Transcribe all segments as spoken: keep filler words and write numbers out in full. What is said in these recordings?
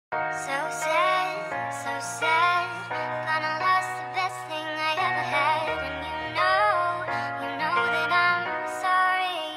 So sad, so sad. Gonna lost the best thing I ever had. And you know, you know that I'm sorry.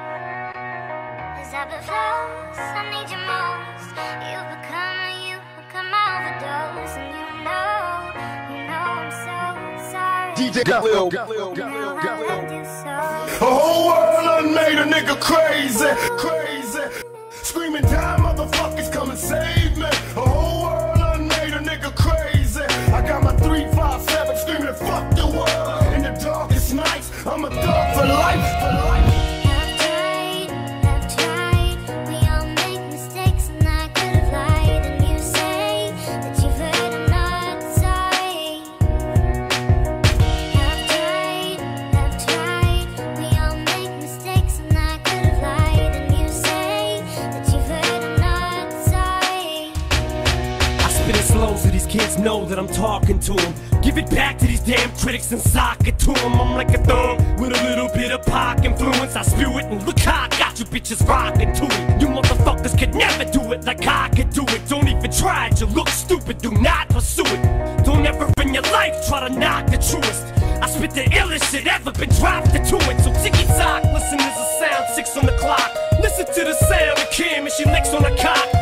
As I close, I need you most. You become, you become my overdose. And you know, you know I'm so sorry. D J got Lil, Now I loved you so. a whole world done made a nigga crazy, crazy. Screaming down, motherfuckers, come and save me. A whole world done made a nigga crazy. I got my three five seven screaming, fuck the world. In the darkest nights, I'm a thug for life, for life. I've tried, I've tried. We all make mistakes and I could have lied. And you say that you've heard I'm not sorry. I've tried, I've tried. We all make mistakes and I could have lied. And you say that you've heard I'm not sorry. I spit it slow so these kids know that I'm talking to them. Give it back to these damn critics and sock it to them. I'm like a thumb with a little bit of pop influence. I spew it and look how I got you bitches rocking to it. You motherfuckers could never do it like I could do it. Don't even try it, you look stupid, do not pursue it. Don't ever in your life try to knock the truest. I spit the illest shit ever been dropped into it. So ticky-tock, listen, there's a sound, six on the clock. Listen to the sound of Kim and she licks on the cock.